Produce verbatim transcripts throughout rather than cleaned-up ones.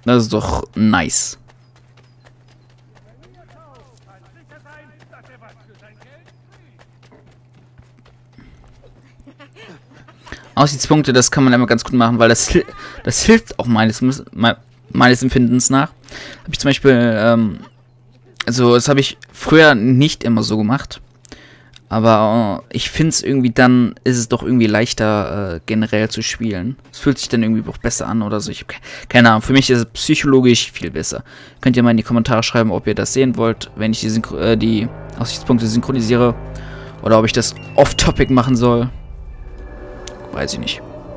Das ist doch nice. Aussichtspunkte, das kann man immer ganz gut machen, weil das, das hilft auch meines, meines Empfindens nach. Habe ich zum Beispiel, ähm, also das habe ich früher nicht immer so gemacht. Aber äh, ich finde es irgendwie, dann ist es doch irgendwie leichter, äh, generell zu spielen. Es fühlt sich dann irgendwie auch besser an oder so. Ich habe keine Ahnung. Für mich ist es psychologisch viel besser. Könnt ihr mal in die Kommentare schreiben, ob ihr das sehen wollt, wenn ich die, Synchro äh, die Aussichtspunkte synchronisiere. Oder ob ich das off-topic machen soll. Weiß ich nicht.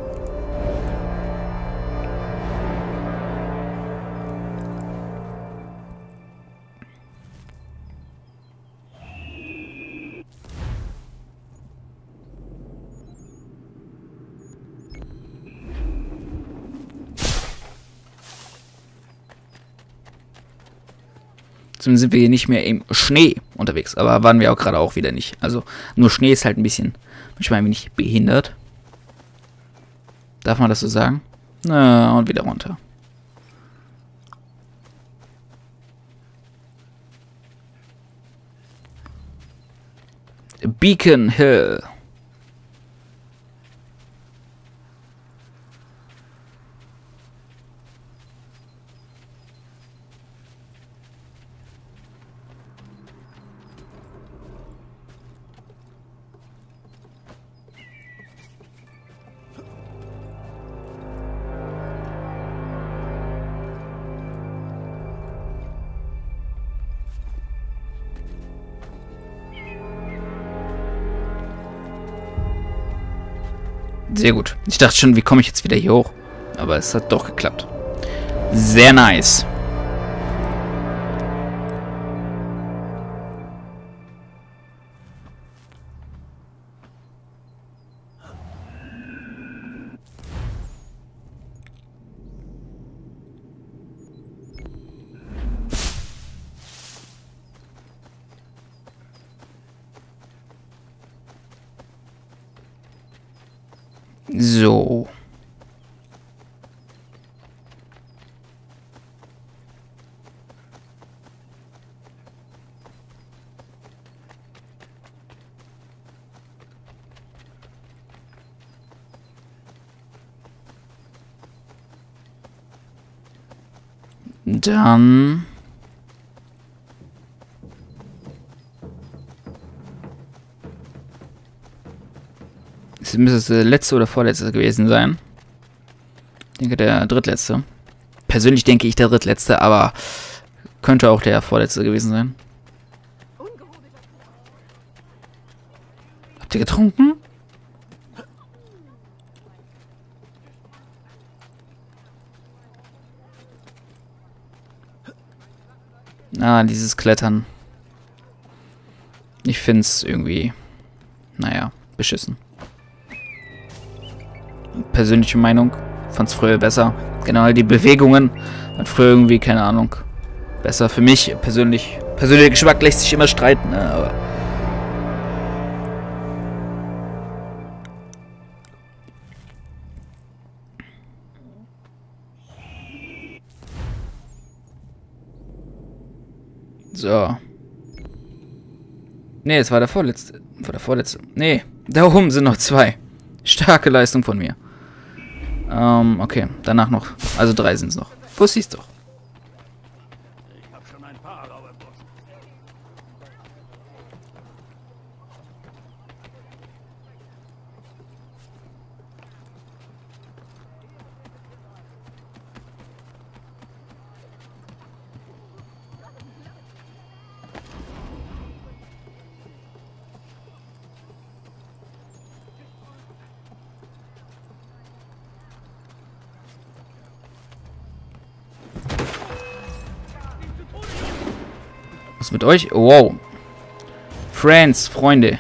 Zumindest sind wir hier nicht mehr im Schnee unterwegs. Aber waren wir auch gerade auch wieder nicht. Also nur Schnee ist halt ein bisschen, manchmal ein wenig behindert. Darf man das so sagen? Na, und wieder runter. Beacon Hill. Sehr gut. Ich dachte schon, wie komme ich jetzt wieder hier hoch? Aber es hat doch geklappt. Sehr nice. So. Dann... Es müsste es der letzte oder vorletzte gewesen sein. Ich denke, der drittletzte. Persönlich denke ich der drittletzte, aber könnte auch der vorletzte gewesen sein. Habt ihr getrunken? Ah, dieses Klettern. Ich finde es irgendwie, naja, beschissen. Persönliche Meinung. Fand es früher besser. Genau, die Bewegungen. Hat früher irgendwie, keine Ahnung, besser. Für mich persönlich. Persönlicher Geschmack lässt sich immer streiten, ne, aber... So. Ne, es war der vorletzte. War der vorletzte. Ne, da oben sind noch zwei. Starke Leistung von mir. Ähm, okay. Danach noch. Also drei sind es noch. Wusste ich's doch. Ich hab schon ein paar raue Burschen. Was mit euch? Wow. Friends, Freunde.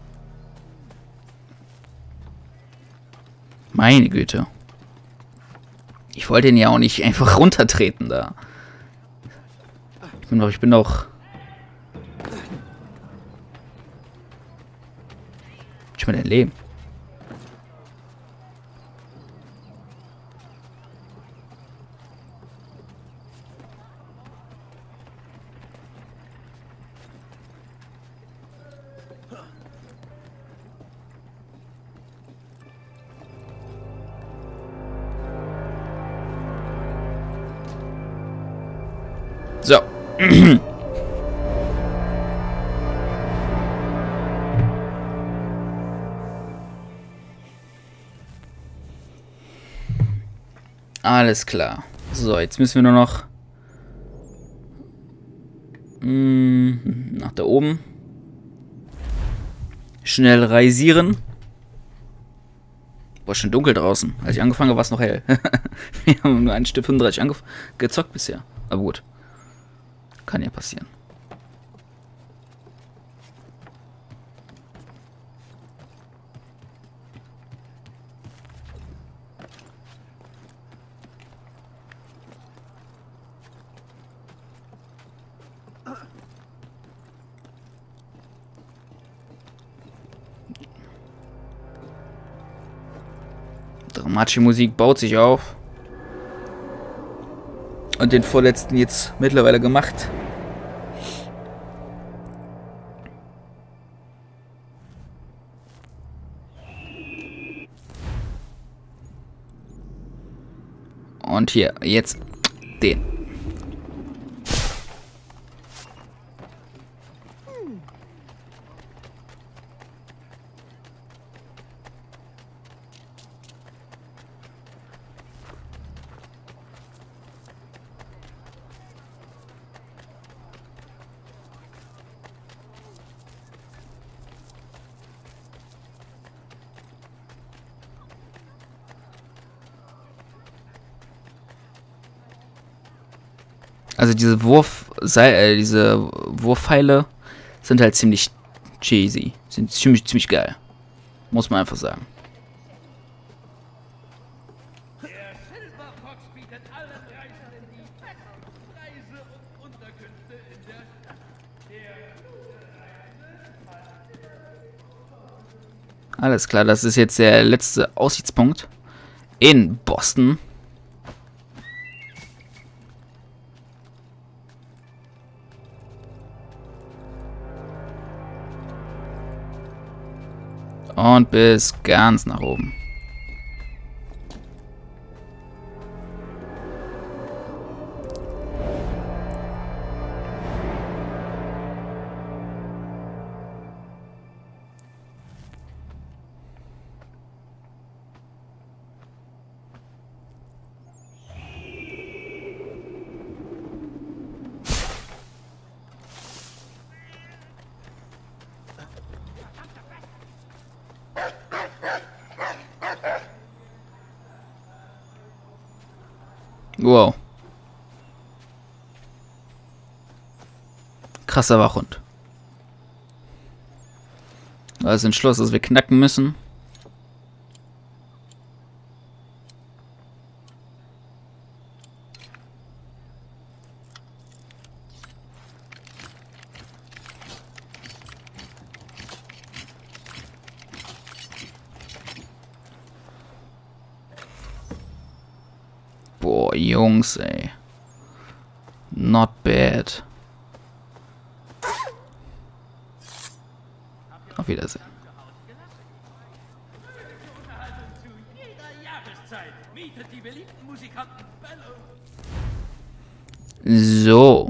Meine Güte. Ich wollte ihn ja auch nicht einfach runtertreten da. Ich bin doch, ich bin doch... Ich bin dein Leben. So. Alles klar. So, jetzt müssen wir nur noch mh, nach da oben. Schnell reisieren. Boah, schon dunkel draußen. Als ich angefangen habe, war es noch hell. Wir haben nur ein Stück fünfunddreißig gezockt bisher. Aber gut. Kann ja passieren. Dramatische Musik baut sich auf. Und den vorletzten jetzt mittlerweile gemacht. Und hier, jetzt den. Also diese Wurf, äh, diese Wurfpfeile sind halt ziemlich cheesy. Sind ziemlich, ziemlich geil. Muss man einfach sagen. Der Silberfox bietet allen Reisenden die besten Preise und Unterkünfte in der Stadt. Der Alles klar, das ist jetzt der letzte Aussichtspunkt in Boston. Und bis ganz nach oben. Wow. Krasser Wachhund. Das ist ein Schloss, das wir knacken müssen. Boah, Jungs, ey. Not bad. Auf Wiedersehen. zu jeder Jahreszeit mietet die beliebten Musikanten Bello. So.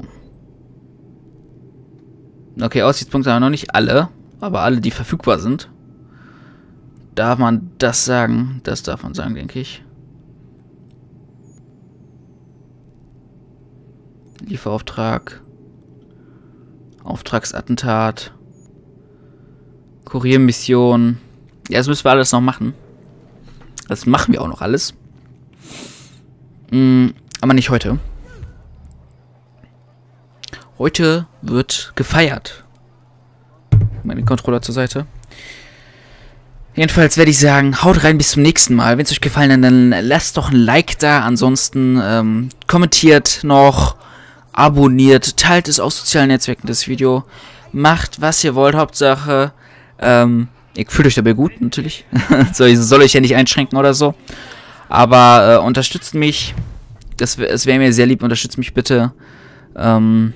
Okay, Aussichtspunkte haben noch nicht alle, aber alle, die verfügbar sind. Darf man das sagen? Das darf man sagen, denke ich. Lieferauftrag. Auftragsattentat. Kuriermission. Ja, das müssen wir alles noch machen. Das machen wir auch noch alles. Mm, aber nicht heute. Heute wird gefeiert. Meine Controller zur Seite. Jedenfalls werde ich sagen, haut rein, bis zum nächsten Mal. Wenn es euch gefallen hat, dann lasst doch ein Like da. Ansonsten ähm, kommentiert noch, abonniert, teilt es auf sozialen Netzwerken, das Video. Macht, was ihr wollt, Hauptsache, ähm, ihr fühlt euch dabei gut, natürlich. soll, soll euch ja nicht einschränken oder so. Aber äh, unterstützt mich. Das, es wäre mir sehr lieb, unterstützt mich bitte. Ähm,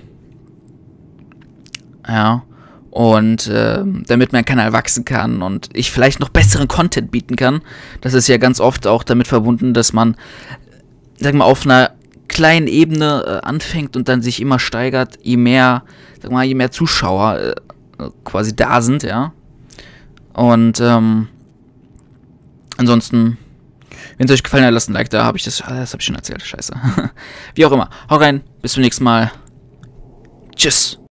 ja. Und äh, damit mein Kanal wachsen kann und ich vielleicht noch besseren Content bieten kann. Das ist ja ganz oft auch damit verbunden, dass man, sag mal, auf einer kleinen Ebene äh, anfängt und dann sich immer steigert, je mehr, sag mal, je mehr Zuschauer äh, quasi da sind, ja. Und ähm, ansonsten, wenn es euch gefallen hat, lasst ein Like da. Habe ich das, das habe ich schon erzählt, scheiße. Wie auch immer. Hau rein, bis zum nächsten Mal. Tschüss.